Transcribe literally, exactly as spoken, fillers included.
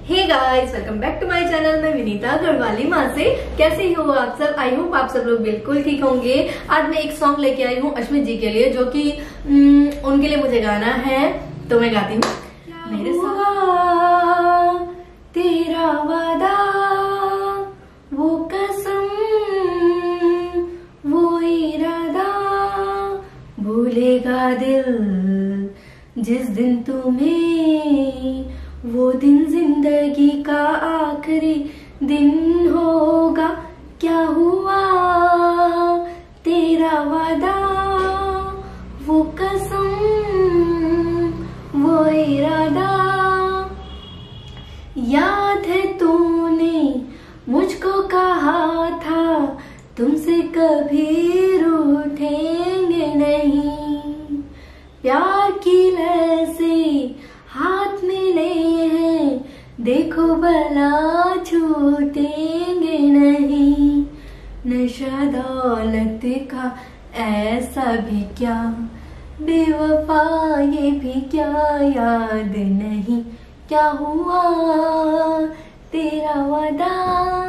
Hey guys, welcome back to my channel. मैं विनीता गढ़वाली माँ से। कैसे हो आप सब? आई होप आप सब लोग बिल्कुल ठीक होंगे। आज मैं एक सॉन्ग लेके आई हूँ अश्मित जी के लिए, जो कि उनके लिए मुझे गाना है, तो मैं गाती हूँ। मेरे साथ तेरा वादा, वो कसम, वो इरादा, भूलेगा दिल जिस दिन तुम्हें, वो दिन जिंदगी का आखिरी दिन होगा। क्या हुआ तेरा वादा, वो कसम, वो इरादा। याद है तूने मुझको कहा था, तुमसे कभी रूठेंगे नहीं। प्यार की लय से हाथ मिले हैं, देखो भला छूटेंगे नहीं। नशा दौलत का ऐसा भी क्या, बेवफा ये भी क्या याद नहीं। क्या हुआ तेरा वादा।